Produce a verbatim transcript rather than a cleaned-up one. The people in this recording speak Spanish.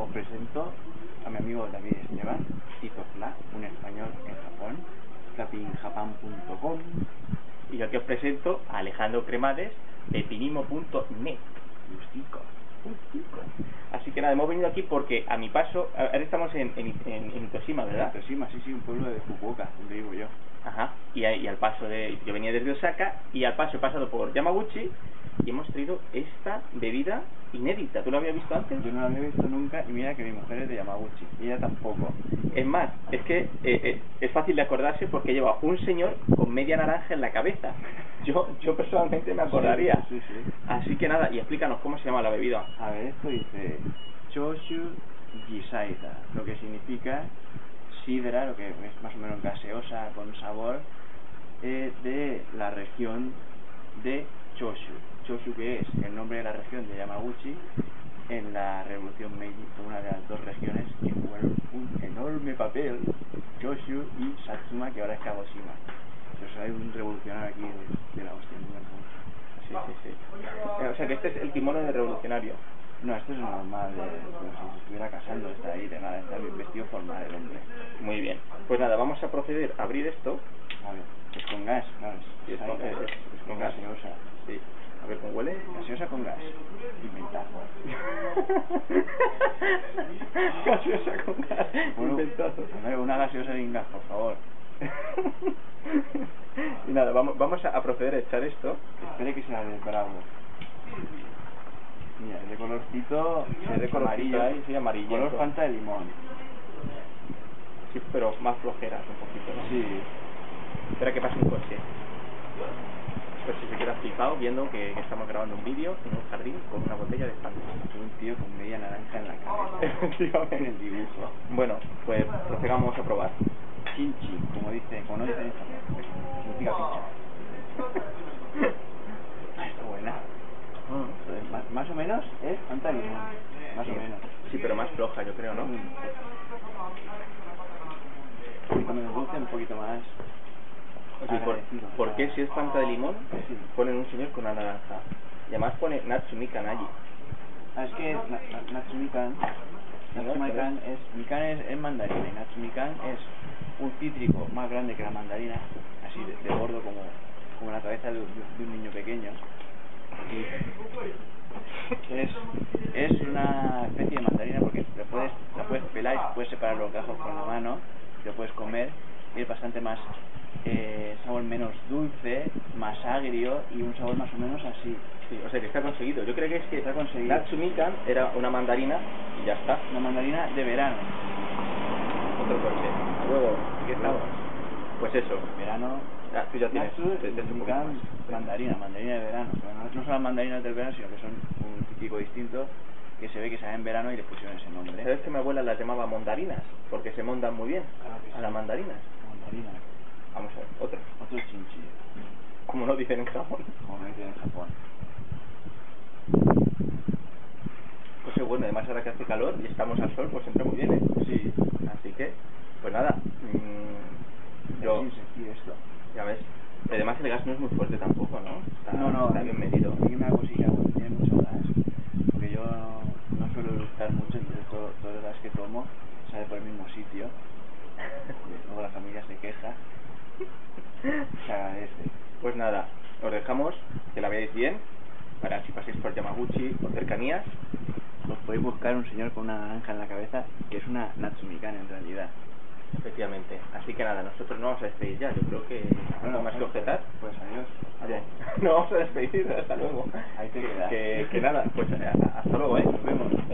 os presento a mi amigo David Esteban, Tito Fla, un español en Japón, capinjapan punto com. Y yo aquí os presento a Alejandro Cremades de pinimo punto net. Justico. Justico. Así que nada, hemos venido aquí porque a mi paso, ahora estamos en, en, en, en Itoshima, ¿verdad? Itoshima, sí, sí, un pueblo de Fukuoka, donde vivo yo. Ajá, y, y al paso de, yo venía desde Osaka y al paso he pasado por Yamaguchi y hemos traído esta bebida inédita. ¿Tú lo habías visto antes? Yo no la había visto nunca y mira que mi mujer es de Yamaguchi y ella tampoco. Es más, es que eh, eh, es fácil de acordarse porque lleva un señor con media naranja en la cabeza. Yo yo personalmente me acordaría. Sí, sí, sí. Así que nada, y explícanos cómo se llama la bebida. A ver, esto dice Choshu Gisaida, lo que significa sidra, lo que es más o menos gaseosa con sabor, eh, de la región de Choshu. Choshu, que es el nombre de la región de Yamaguchi en la revolución Meiji, fue una de las dos regiones que jugaron un enorme papel, Choshu y Satsuma, que ahora es Kagoshima. Entonces hay un revolucionario aquí de, de la hostia. Sí, sí, sí. O sea que este es el kimono del revolucionario. No, esto es normal, de, como si se estuviera casando, está ahí, de nada, está vestido formal el hombre. Muy bien. Pues nada, vamos a proceder a abrir esto. A ver, es con gas, claro. Sí, es, con, es, es, es con gas. Gaseosa. Sí. A ver, ¿cómo huele? Gaseosa con gas. Inventazo. Gaseosa con gas. Bueno, Inventazo. A ver, una gaseosa sin gas, por favor. Y nada, vamos, vamos a proceder a echar esto. Espere que sea de bravo. Mira, es de colorcito, es de color amarillo, ahí, sí, amarillento. Color Fanta de limón. Sí, pero más flojeras un poquito, ¿no? Sí. Espera que pase un coche. Pues si se queda flipado viendo que, que estamos grabando un vídeo en un jardín con una botella de Fanta. Un tío con media naranja en la cabeza. Efectivamente. En el dibujo. Bueno, pues procedamos a probar. Chinchi, como dice, como no dice en japonés, significa pincha. Está buena. Mm. Más, más o menos es Fanta de limón. Más sí. o menos. Sí, pero más floja, yo creo, ¿no? Mm. Cuando me guste un poquito más. O sea, ¿por, ¿por qué si es Fanta de limón sí. ponen un señor con una naranja? Y además pone Natsumi Kanagi. Ah, es que na, na, Natsumi Kan, Natsumi Kan es, Mikan es, es mandarina y Natsumi Kan es un cítrico más grande que la mandarina, así de, de gordo como, como la cabeza de, de un niño pequeño. Y es, es una especie de mandarina porque la puedes, la puedes pelar y puedes separar los gajos con la mano, y lo puedes comer y es bastante más eh, sabor menos dulce, más agrio y un sabor más o menos así. Sí, o sea que está conseguido. Yo creo que es que está conseguido. Natsumi Kan era una mandarina y ya está. Una mandarina de verano. Otro coche. Luego, ¿qué estamos? Pues eso. Verano. Ah, tú ya tienes. Natsumi Kan, mandarina, mandarina de verano. Pero no, no son las mandarinas del verano, sino que son un típico distinto que se ve que sale en verano y le pusieron ese nombre. ¿Sabes que mi abuela las llamaba mondarinas? Porque se montan muy bien claro que a sí. las mandarinas. Mandarina. Vamos a ver, otro. Otro chinchi. Como no dicen en Japón. Como no dicen en Japón. Pues bueno, además ahora que hace calor y estamos al sol, pues entra muy bien, ¿eh? Sí. Así que, pues nada. Mmm, yo, es sencillo esto. Ya ves. Además el gas no es muy fuerte tampoco, ¿no? Está, no, no. Está bien medido. A mí me hago sí, tiene mucho gas. Porque yo no suelo eructar mucho, entonces todo, todo el gas que tomo sale por el mismo sitio. Luego la familia se queja. Se agradece. Pues nada, os dejamos que la veáis bien, para si pasáis por Yamaguchi o cercanías. Os podéis buscar un señor con una naranja en la cabeza, que es una Natsumi Kan en realidad. Efectivamente. Así que nada, nosotros no vamos a despedir ya, yo creo que bueno, algo más que objetar. Pues adiós. Adiós. No vamos a despedir, hasta luego. Ahí te quedas. Que, que nada, pues hasta luego, ¿eh? Nos vemos.